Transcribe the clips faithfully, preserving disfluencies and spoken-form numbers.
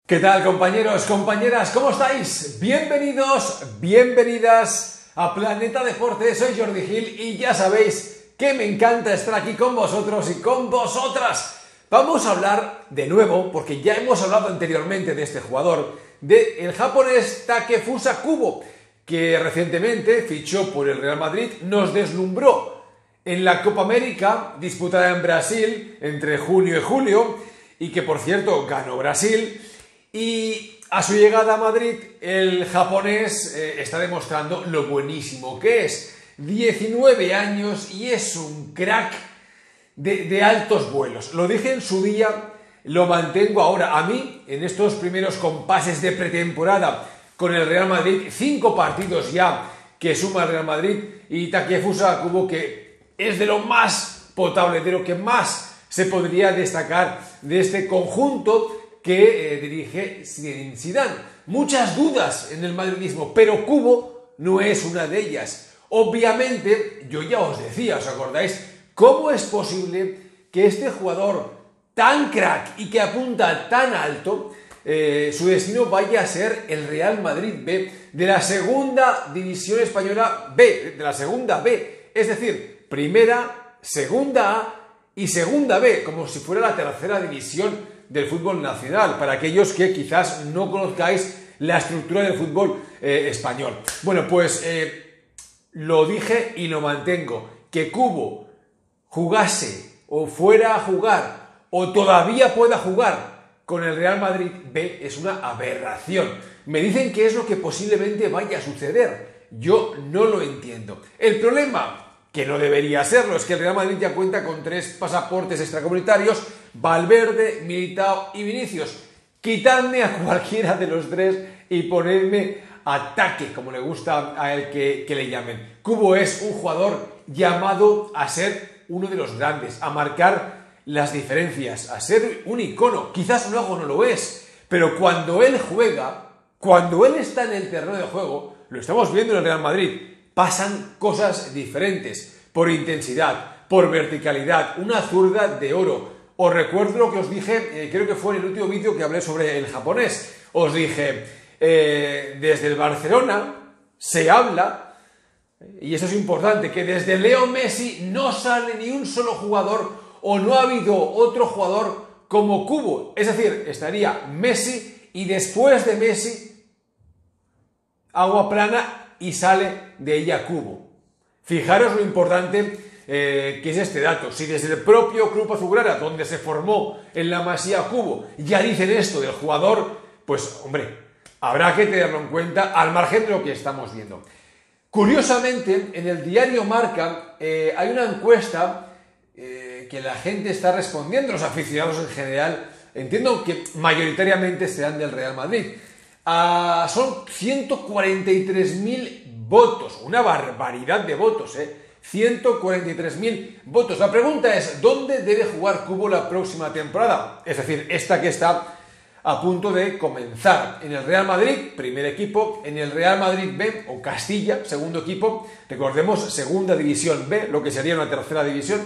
¿Qué tal, compañeros, compañeras? ¿Cómo estáis? Bienvenidos, bienvenidas a Planeta Deporte. Soy Jordi Gil y ya sabéis que me encanta estar aquí con vosotros y con vosotras. Vamos a hablar de nuevo, porque ya hemos hablado anteriormente de este jugador, del japonés Takefusa Kubo, que recientemente fichó por el Real Madrid, nos deslumbró en la Copa América disputada en Brasil entre junio y julio, y que por cierto ganó Brasil. Y a su llegada a Madrid, el japonés eh, está demostrando lo buenísimo que es. diecinueve años y es un crack de, de altos vuelos. Lo dije en su día, lo mantengo ahora. A mí, en estos primeros compases de pretemporada con el Real Madrid, cinco partidos ya que suma el Real Madrid, y Takefusa Kubo, que es de lo más potable, de lo que más se podría destacar de este conjunto que eh, dirige Zidane. Muchas dudas en el madridismo, pero Kubo no es una de ellas. Obviamente, yo ya os decía, ¿os acordáis? ¿Cómo es posible que este jugador tan crack y que apunta tan alto, eh, su destino vaya a ser el Real Madrid B de la segunda división española B, de la segunda B? Es decir, primera, segunda A y segunda B, como si fuera la tercera división del fútbol nacional, para aquellos que quizás no conozcáis la estructura del fútbol eh, español. Bueno, pues eh, lo dije y lo mantengo, que Kubo jugase o fuera a jugar o todavía pueda jugar con el Real Madrid B es una aberración. Me dicen que es lo que posiblemente vaya a suceder. Yo no lo entiendo. El problema, que no debería serlo, es que el Real Madrid ya cuenta con tres pasaportes extracomunitarios: Valverde, Militao y Vinicius. Quitadme a cualquiera de los tres y ponedme ataque, como le gusta a él que, que le llamen. Kubo es un jugador llamado a ser uno de los grandes, a marcar las diferencias, a ser un icono. Quizás luego no lo es, pero cuando él juega, cuando él está en el terreno de juego, lo estamos viendo en el Real Madrid, pasan cosas diferentes, por intensidad, por verticalidad, una zurda de oro. Os recuerdo lo que os dije, eh, creo que fue en el último vídeo que hablé sobre el japonés. Os dije, eh, desde el Barcelona se habla, y eso es importante, que desde Leo Messi no sale ni un solo jugador, o no ha habido otro jugador como Kubo. Es decir, estaría Messi y después de Messi, agua plana, y sale de ella Kubo. Fijaros lo importante eh, que es este dato. Si desde el propio Club Azulgrana, donde se formó en la Masía Kubo, ya dicen esto del jugador, pues hombre, habrá que tenerlo en cuenta al margen de lo que estamos viendo. Curiosamente, en el diario Marca eh, hay una encuesta eh, que la gente está respondiendo, los aficionados en general, entiendo que mayoritariamente serán del Real Madrid. Uh, son ciento cuarenta y tres mil votos, una barbaridad de votos, ¿eh? ciento cuarenta y tres mil votos. La pregunta es, ¿dónde debe jugar Kubo la próxima temporada? Es decir, esta que está a punto de comenzar. En el Real Madrid, primer equipo; en el Real Madrid B o Castilla, segundo equipo, recordemos, segunda división B, lo que sería una tercera división,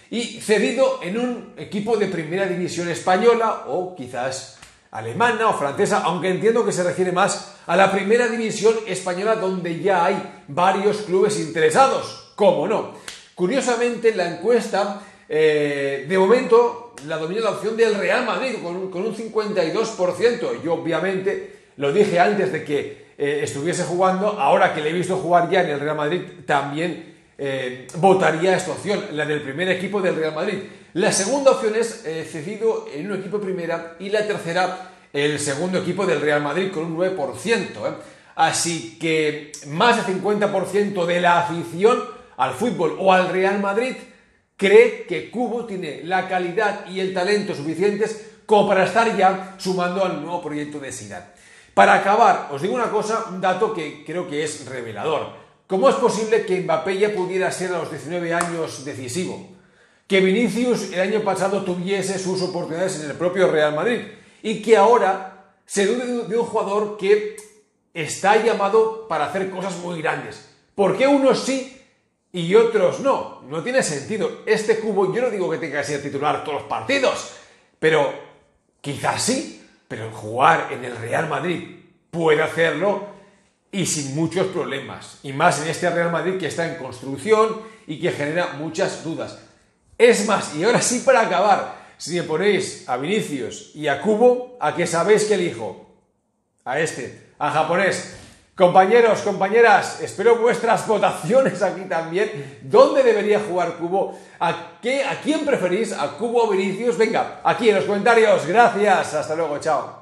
y cedido en un equipo de primera división española o quizás alemana o francesa, aunque entiendo que se refiere más a la primera división española, donde ya hay varios clubes interesados, ¿cómo no? Curiosamente, la encuesta, eh, de momento, la domina la opción del Real Madrid, con un, con un cincuenta y dos por ciento. Yo, obviamente, lo dije antes de que eh, estuviese jugando, ahora que le he visto jugar ya en el Real Madrid, también eh, votaría esta opción, la del primer equipo del Real Madrid. La segunda opción es eh, cedido en un equipo primera, y la tercera, el segundo equipo del Real Madrid, con un nueve por ciento. ¿eh? Así que más del cincuenta por ciento de la afición al fútbol o al Real Madrid cree que Kubo tiene la calidad y el talento suficientes como para estar ya sumando al nuevo proyecto de Zidane. Para acabar, os digo una cosa, un dato que creo que es revelador. ¿Cómo es posible que Mbappé ya pudiera ser a los diecinueve años decisivo? Que Vinicius el año pasado tuviese sus oportunidades en el propio Real Madrid, y que ahora se dude de un jugador que está llamado para hacer cosas muy grandes. ¿Por qué unos sí y otros no? No tiene sentido. Este Kubo, yo no digo que tenga que ser titular todos los partidos, pero quizás sí. pero jugar en el Real Madrid puede hacerlo y sin muchos problemas. Y más en este Real Madrid que está en construcción y que genera muchas dudas. Es más, y ahora sí para acabar, si me ponéis a Vinicius y a Kubo, ¿a qué sabéis que elijo? A este, a japonés. Compañeros, compañeras, espero vuestras votaciones aquí también. ¿Dónde debería jugar Kubo? ¿A, qué, ¿A quién preferís? ¿A Kubo o Vinicius? Venga, aquí en los comentarios. Gracias. Hasta luego. Chao.